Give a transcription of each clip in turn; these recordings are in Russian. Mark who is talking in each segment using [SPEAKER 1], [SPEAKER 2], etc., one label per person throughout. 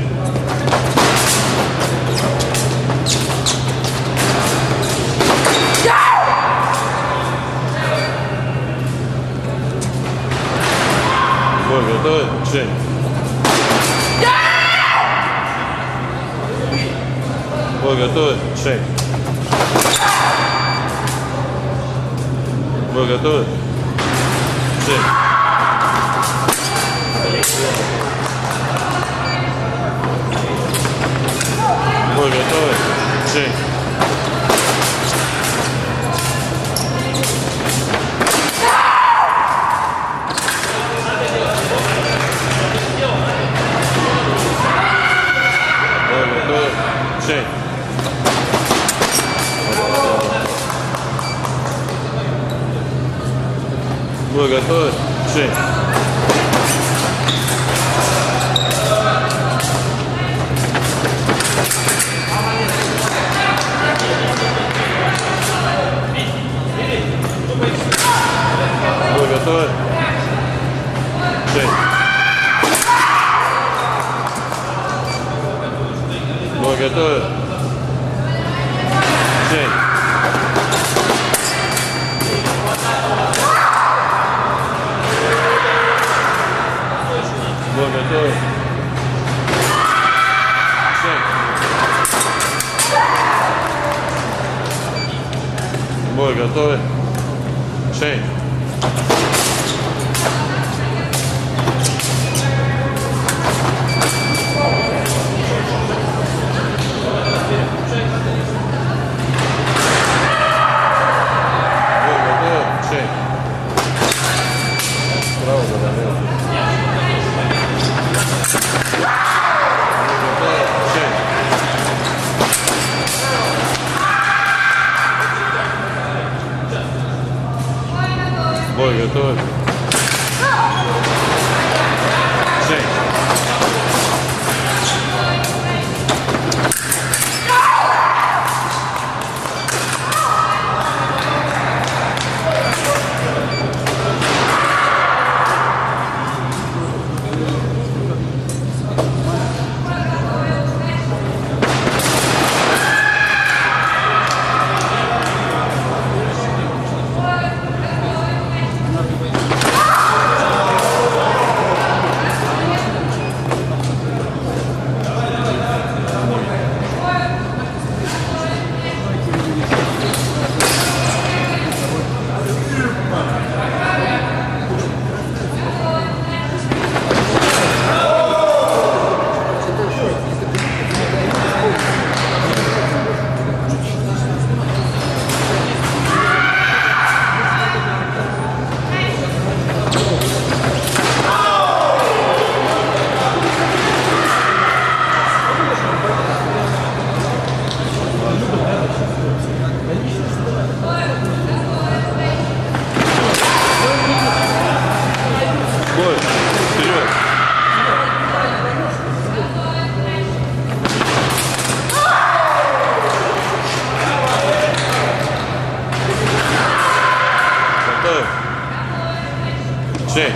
[SPEAKER 1] Бой готовы? Жень. Бой готовы? Жень. Бой готовы? Жень. Бой готовы? Жень. Жень. Бой готовы? Жень. Бой готовы? Жень. Бой готовы? Жень. Бой готовы? Жень. Бой готовы? Жень. Право задавил. Бой готов. Жень. Жень.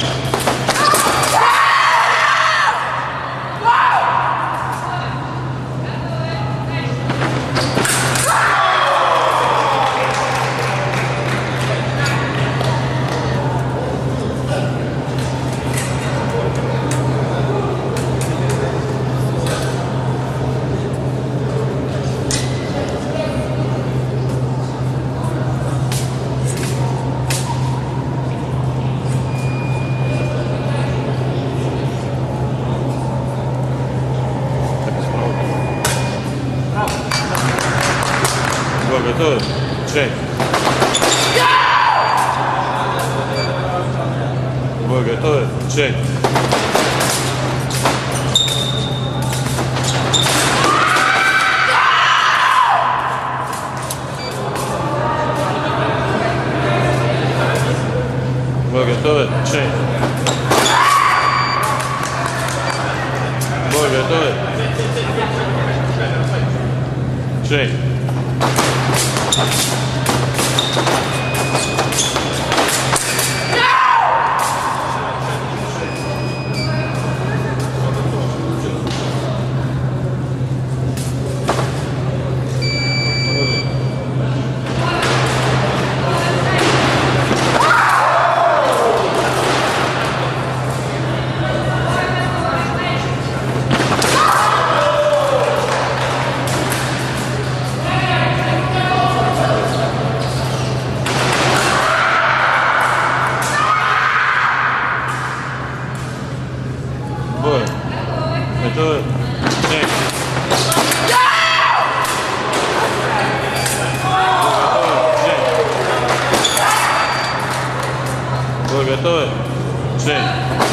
[SPEAKER 1] Готовы? Жень. Бой готовы? Жень. Бой готовы? Жень. Бой готовы? Жень. Чейн. Бой готовы? Чейн.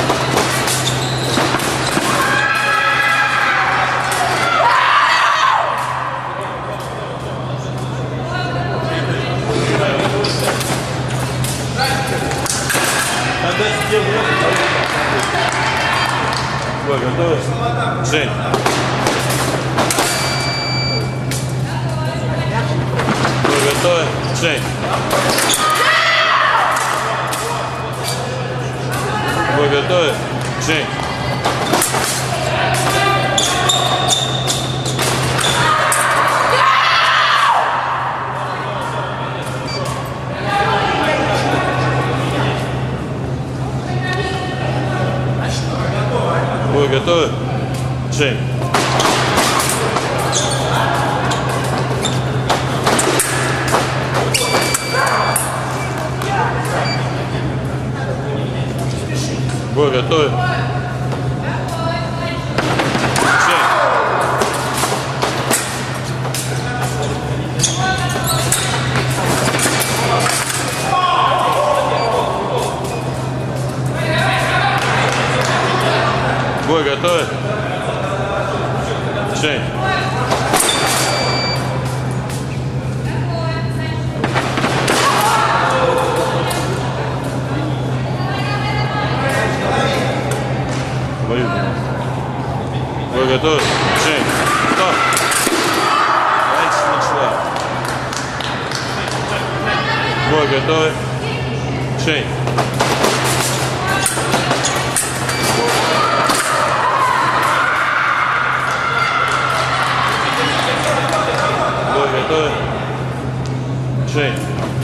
[SPEAKER 1] Бой готовы? Чейн. Бой готовы? Чейн. Бой готовы? Чейн. Бой готовы? Чейн. Бой готовы? Чейн. Бой готовы? Чейн. Бой готовы? Чейн. Стоп. Раньше начала. Бой готовы? Чейн. Бой готовы? Чейн.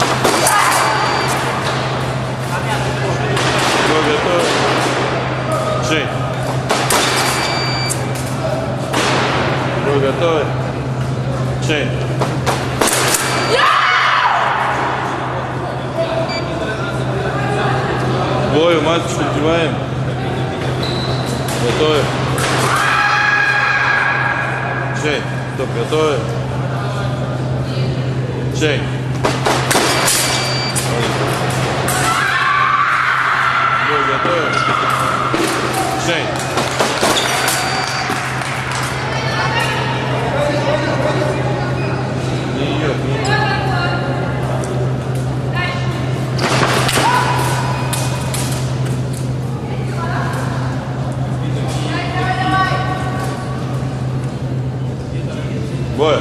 [SPEAKER 1] Бой готовы? Чейн. Бой готовы? Чейн. Бой, масочку надеваем. Готовы? Чейн. Стоп, готовы? Чейн. Бой готовы? Чейн. Не идет, не идет. Бой.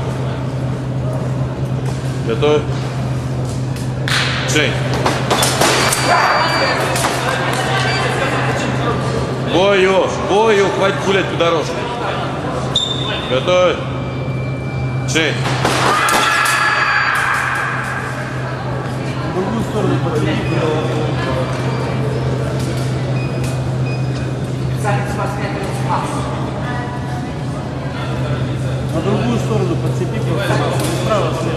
[SPEAKER 1] Готовы? Чейн. Бою, хватит гулять по дорожке. Готовы? Чейн.
[SPEAKER 2] В другую сторону подойти. На другую сторону подцепи, справа, слева.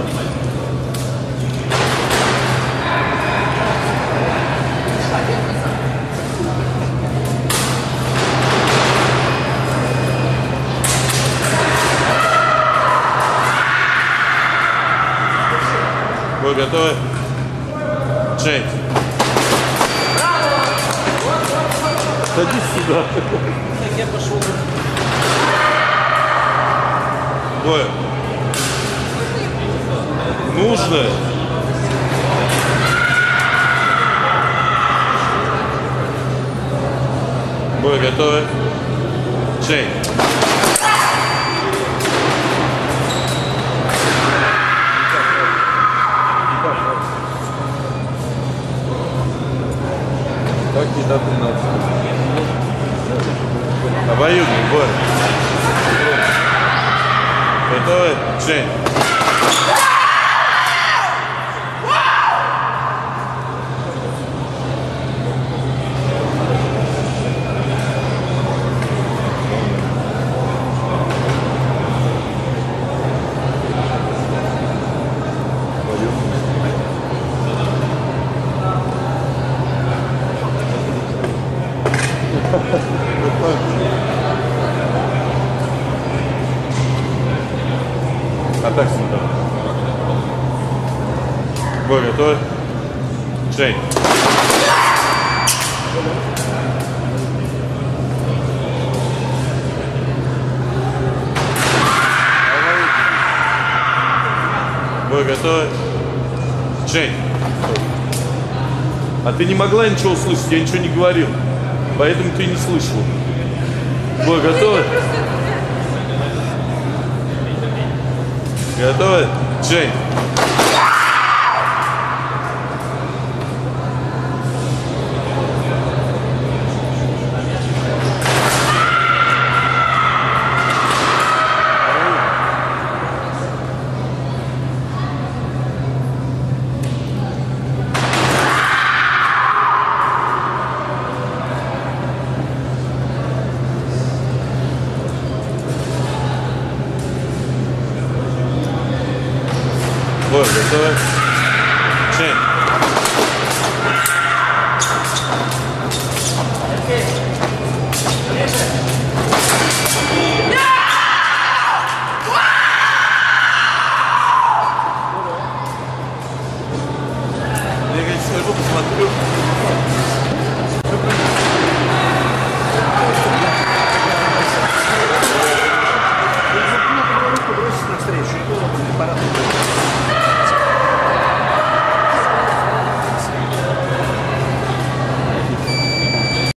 [SPEAKER 1] Бой готовы? Чейн.
[SPEAKER 2] Садись сюда. Так я пошел.
[SPEAKER 1] Бой. Нужно. Бой готовы? Чейн.
[SPEAKER 2] Так не до 13.
[SPEAKER 1] Обоюдный бой. Готовы? Чейн. А так смотри. Бой готовы? Жень. Бой готовы? Жень. А ты не могла ничего услышать, я ничего не говорил. Поэтому ты не слышала. Бой готовы? Готовы? Жень. Бой готовы?